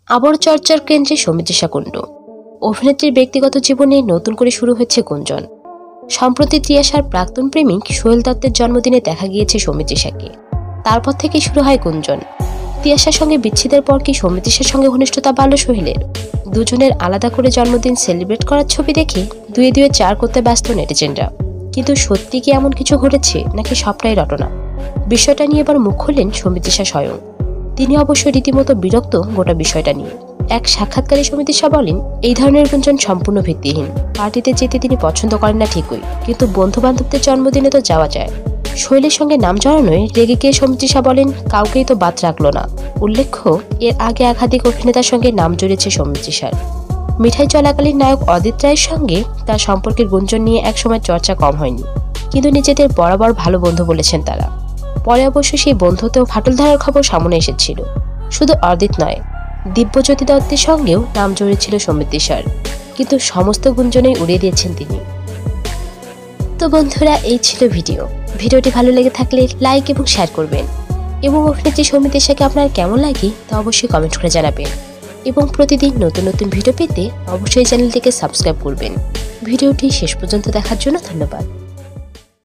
আবার চর্চার কেন্দ্রে সৌমিত্রিষা কুণ্ডু। অভিনেত্রীর ব্যক্তিগত জীবনে নতুন করে শুরু হচ্ছে গুঞ্জন। সম্প্রতি তিয়াশার প্রাক্তন প্রেমিক সোহেল দত্তের জন্মদিনে দেখা গিয়েছে সৌমিত্রিষাকে। তারপর থেকেই শুরু হয় গুঞ্জন, তিয়াশার সঙ্গে বিচ্ছেদের পর কি সৌমিত্রিষার সঙ্গে ঘনিষ্ঠতা বাড়ল সোহেলের। দুজনের আলাদা করে জন্মদিন সেলিব্রেট করার ছবি দেখে দুয়ে দুয়ে চার করতে ব্যস্ত নেটিজেনরা। কিন্তু সত্যি কি এমন কিছু ঘটেছে নাকি সবটাই রটনা? বিষয়টা নিয়ে এবার মুখ খুললেন সৌমিত্রিষা স্বয়ং। তিনি অবশ্য রীতিমতো বিরক্ত গোটা বিষয়টা নিয়ে। এক সাক্ষাৎকারে সৌমিত্রিষা বলেন, এই ধরনের গুঞ্জন সম্পূর্ণ ভিত্তিহীন। পার্টিতে যেতে তিনি পছন্দ করেন না ঠিকই, কিন্তু বন্ধু বান্ধবদের জন্মদিনে তো যাওয়া যায়। সোহেলের সঙ্গে নাম জড়ানোয় রেগে গিয়ে সৌমিত্রিষা বলেন, কাউকেই তো বাদ রাখলো না। উল্লেখ্য, এর আগে একাধিক অভিনেতার সঙ্গে নাম জড়িয়েছে সৌমিত্রিষার। মিঠাই চলাকালীন নায়ক অদিত রায়ের সঙ্গে তার সম্পর্কের গুঞ্জন নিয়ে একসময় চর্চা কম হয়নি, কিন্তু নিজেদের বরাবর ভালো বন্ধু বলেছেন তারা। পরে অবশ্য সেই বন্ধুতেও ফাটল ধরার খবর সামনে এসেছিল। শুধু অদিত নয়, দিব্যজ্যোতি দত্তের সঙ্গেও নাম জড়িয়েছিল সৌমিত্রিষার, কিন্তু সমস্ত গুঞ্জনেই উড়িয়ে দিয়েছেন তিনি। তো বন্ধুরা, এই ছিল ভিডিওটি ভালো লেগে থাকলে লাইক এবং শেয়ার করবেন, এবং অভিনেত্রী সৌমিত্রিষাকে আপনার কেমন লাগে তা অবশ্যই কমেন্ট করে জানাবেন। এবং প্রতিদিন নতুন নতুন ভিডিও পেতে অবশ্যই চ্যানেলটিকে সাবস্ক্রাইব করবেন। ভিডিওটি শেষ পর্যন্ত দেখার জন্য ধন্যবাদ।